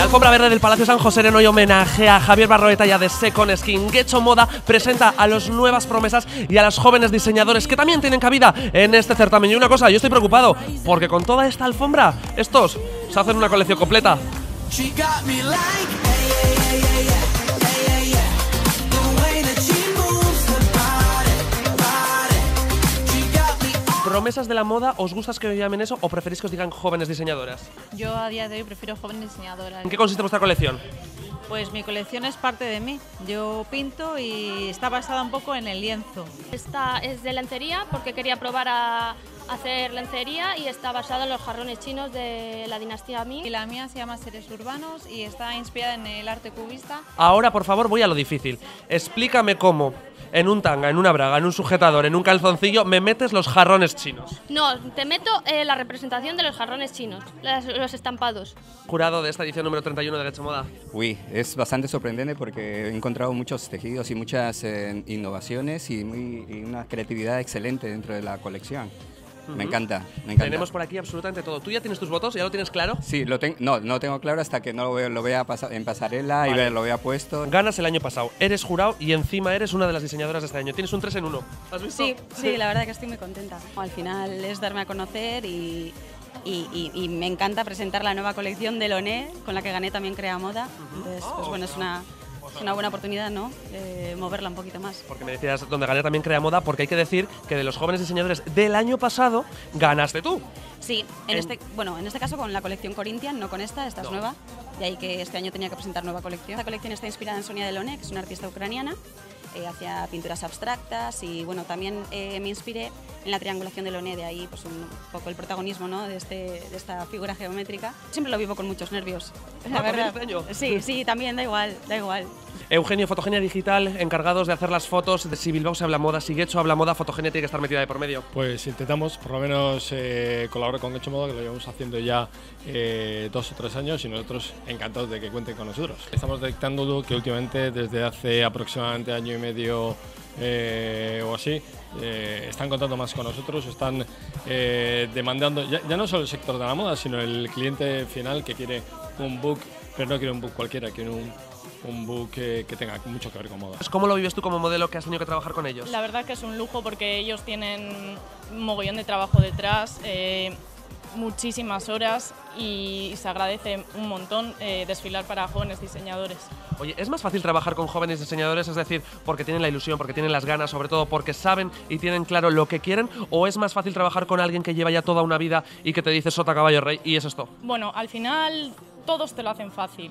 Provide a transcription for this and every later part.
alfombra verde del Palacio San José hoy homenaje a Javier Barroeta y a The Second Skin. Getxo Moda presenta a las nuevas promesas y a los jóvenes diseñadores que también tienen cabida en este certamen. Y una cosa, yo estoy preocupado, porque con toda esta alfombra, estos se hacen una colección completa. ¿Promesas de la moda, os gusta que os llamen eso o preferís que os digan jóvenes diseñadoras? Yo a día de hoy prefiero jóvenes diseñadoras. ¿En qué consiste vuestra colección? Pues mi colección es parte de mí. Yo pinto y está basada un poco en el lienzo. Esta es de lencería porque quería probar a hacer lencería y está basada en los jarrones chinos de la dinastía Ming. Y la mía se llama Seres Urbanos y está inspirada en el arte cubista. Ahora, por favor, voy a lo difícil. Explícame cómo en un tanga, en una braga, en un sujetador, en un calzoncillo, me metes los jarrones chinos. No, te meto la representación de los jarrones chinos, los estampados. Jurado de esta edición número 31 de Getxo Moda. Uy, es bastante sorprendente porque he encontrado muchos tejidos y muchas innovaciones y una creatividad excelente dentro de la colección. Me encanta, me encanta. Tenemos por aquí absolutamente todo. ¿Tú ya tienes tus votos? ¿Ya lo tienes claro? Sí, no lo tengo claro hasta que no lo vea en pasarela y lo vea puesto. Ganas el año pasado, eres jurado y encima eres una de las diseñadoras de este año. Tienes un 3 en 1. ¿Has visto? Sí, la verdad que estoy muy contenta. Al final es darme a conocer y me encanta presentar la nueva colección de Loné, con la que gané también Crea Moda. Entonces, pues bueno, es una buena oportunidad, ¿no? Moverla un poquito más. Porque me decías, donde gané también Crea Moda, porque hay que decir que de los jóvenes diseñadores del año pasado, ganaste tú. Sí, en este caso con la colección Corinthian, no con esta es nueva. De ahí que este año tenía que presentar nueva colección. Esta colección está inspirada en Sonia Delaunay, que es una artista ucraniana. Hacia pinturas abstractas y bueno, también me inspiré en la triangulación de Delaunay, de ahí pues un poco el protagonismo, ¿no? de esta figura geométrica. Siempre lo vivo con muchos nervios, la verdad. Sí, también, da igual. Eugenio, Fotogenia Digital, encargados de hacer las fotos. Si Bilbao se habla moda, si Getxo habla moda, Fotogenia tiene que estar metida de por medio. Pues intentamos, por lo menos, colaborar con Getxo Moda, que lo llevamos haciendo ya 2 o 3 años y nosotros encantados de que cuenten con nosotros. Estamos detectando que últimamente, desde hace aproximadamente año y medio o así, están contando más con nosotros, están demandando, ya no solo el sector de la moda, sino el cliente final que quiere un book, pero no quiere un book cualquiera, quiere un book que tenga mucho que ver con moda. ¿Cómo lo vives tú como modelo que has tenido que trabajar con ellos? La verdad que es un lujo porque ellos tienen un mogollón de trabajo detrás, muchísimas horas y se agradece un montón desfilar para jóvenes diseñadores. Oye, ¿es más fácil trabajar con jóvenes diseñadores, es decir, porque tienen la ilusión, porque tienen las ganas, sobre todo porque saben y tienen claro lo que quieren, o es más fácil trabajar con alguien que lleva ya toda una vida y que te dice sota, caballo, rey y es esto? Bueno, al final todos te lo hacen fácil.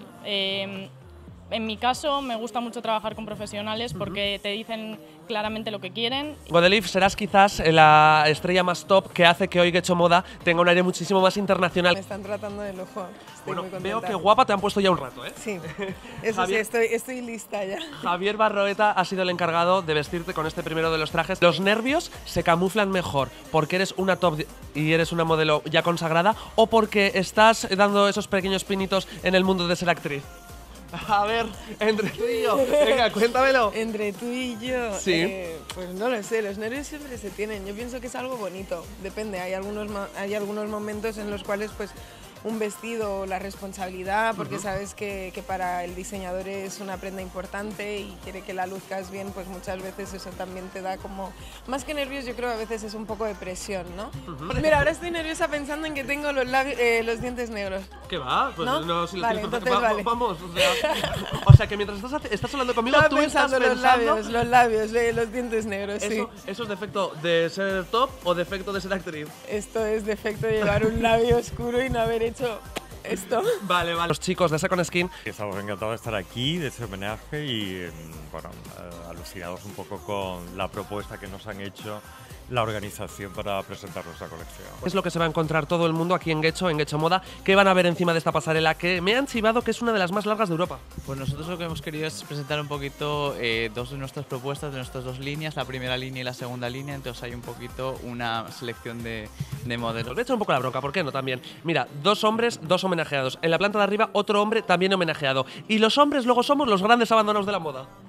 En mi caso me gusta mucho trabajar con profesionales porque te dicen claramente lo que quieren. Godelif, serás quizás la estrella más top que hace que hoy Getxo Moda tenga un aire muchísimo más internacional. Me están tratando de lujo. Bueno, veo que guapa te han puesto ya un rato, ¿eh? Sí, eso Javier, sí, estoy lista ya. Javier Barroeta ha sido el encargado de vestirte con este primero de los trajes. ¿Los nervios se camuflan mejor porque eres una top y eres una modelo ya consagrada o porque estás dando esos pequeños pinitos en el mundo de ser actriz? A ver, entre tú y yo, venga, cuéntamelo. Entre tú y yo, sí. Pues no lo sé, los nervios siempre se tienen. Yo pienso que es algo bonito, depende. Hay algunos momentos en los cuales pues un vestido, la responsabilidad, porque sabes que para el diseñador es una prenda importante y quiere que la luzcas bien, pues muchas veces eso también te da como, más que nervios, yo creo que a veces es un poco de presión, ¿no? Mira, ahora estoy nerviosa pensando en que tengo los dientes negros. ¿Qué va? Pues no si vale, entonces vale. Vamos, o sea que mientras estás hablando conmigo, estaba tú estás pensando… los labios, los dientes negros, sí. ¿Eso es defecto de ser top o defecto de ser actriz? Esto es defecto de llevar un labio oscuro y no haber hecho esto. Vale. Los chicos de Second Skin. Estamos encantados de estar aquí, de este homenaje y bueno, alucinados un poco con la propuesta que nos han hecho la organización para presentar nuestra colección. Es lo que se va a encontrar todo el mundo aquí en Getxo Moda. ¿Qué van a ver encima de esta pasarela que me han chivado que es una de las más largas de Europa? Pues nosotros lo que hemos querido es presentar un poquito 2 de nuestras propuestas, de nuestras 2 líneas, la primera línea y la segunda línea, entonces hay un poquito una selección de modelos. Os voy a echar un poco la bronca, ¿por qué no también? Mira, 2 hombres, 2 homenajeados. En la planta de arriba otro hombre también homenajeado. Y los hombres luego somos los grandes abandonados de la moda.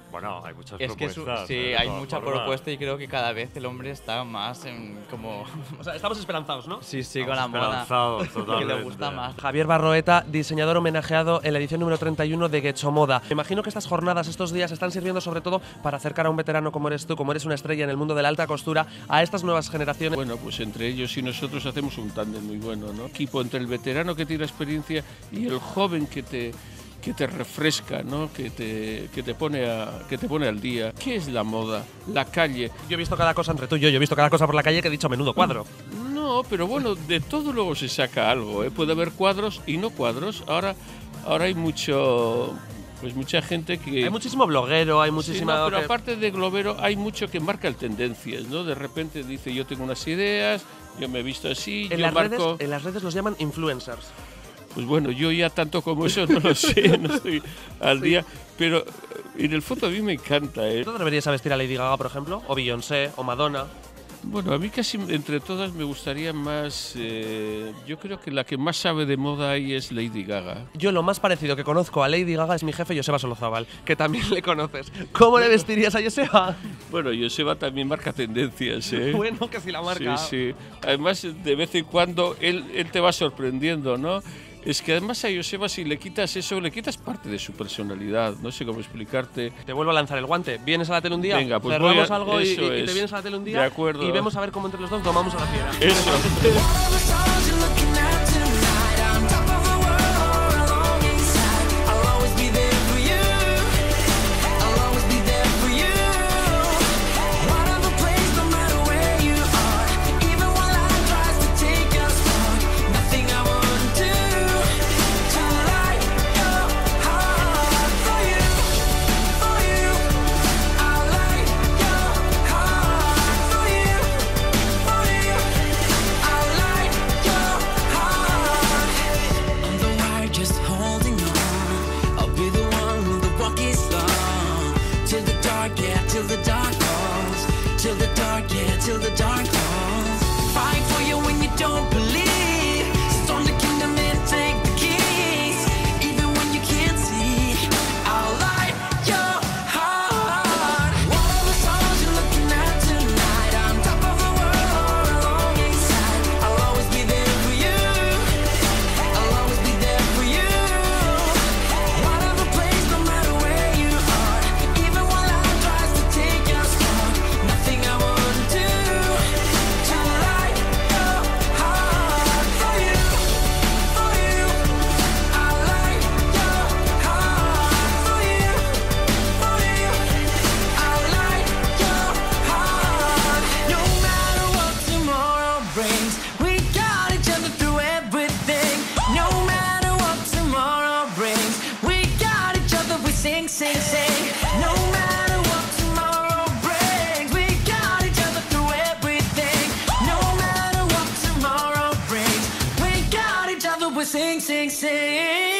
Bueno, hay muchas Es que propuestas. sí, de hay todas mucha formas. propuesta y creo que cada vez el hombre está más en como... O sea, estamos esperanzados, ¿no? Sí, con la Estamos moda. esperanzados, Que le totalmente. gusta más. Javier Barroeta, diseñador homenajeado en la edición número 31 de Getxo Moda. Me imagino que estas jornadas, estos días, están sirviendo sobre todo para acercar a un veterano como eres tú, como eres una estrella en el mundo de la alta costura, a estas nuevas generaciones. Bueno, pues entre ellos y nosotros hacemos un tándem muy bueno, ¿no? Equipo entre el veterano que tiene experiencia y el joven que te refresca, ¿no? que te pone al día. ¿Qué es la moda? La calle. Yo he visto cada cosa entre tú y yo he visto cada cosa por la calle que he dicho menudo cuadro. No, pero bueno, de todo luego se saca algo, ¿eh? Puede haber cuadros y no cuadros. Ahora hay mucha gente que... Hay muchísimo bloguero, hay muchísima... Sí, no, pero aparte de globero hay mucho que marca tendencias, ¿no? De repente dice, yo tengo unas ideas, yo me he visto así, en las redes los llaman influencers. Pues bueno, yo ya tanto como eso no lo sé, no estoy al día, pero en el fondo a mí me encanta, ¿eh? ¿Tú deberías vestir a Lady Gaga, por ejemplo? ¿O Beyoncé? ¿O Madonna? Bueno, a mí casi entre todas me gustaría más... yo creo que la que más sabe de moda ahí es Lady Gaga. Yo lo más parecido que conozco a Lady Gaga es mi jefe Joseba Solozábal, que también le conoces. ¿Cómo le vestirías a Joseba? Bueno, Joseba también marca tendencias, ¿eh? Bueno, que si la marca. Sí, sí. Además, de vez en cuando él te va sorprendiendo, ¿no? Es que además a Joseba, si le quitas eso, le quitas parte de su personalidad. No sé cómo explicarte. Te vuelvo a lanzar el guante. ¿Vienes a la tele un día? Venga, pues cerramos algo y eso te es. vienes a la tele un día. De acuerdo. Y vemos a ver cómo entre los dos tomamos a la fiera. Eso. Till the dark falls. Fight for you when you don't believe. Storm the kingdom and take the keys. Even when you can't see, I'll light your heart. What are the stars you're looking at tonight? I'm top of the world, along inside. I'll always be there for you. I'll always be there for you. Whatever place, no matter where you are. Even while life tries to take us far, nothing I want. Sing, sing, sing. No matter what tomorrow brings, we got each other through everything. No matter what tomorrow brings, we got each other. We sing, sing, sing.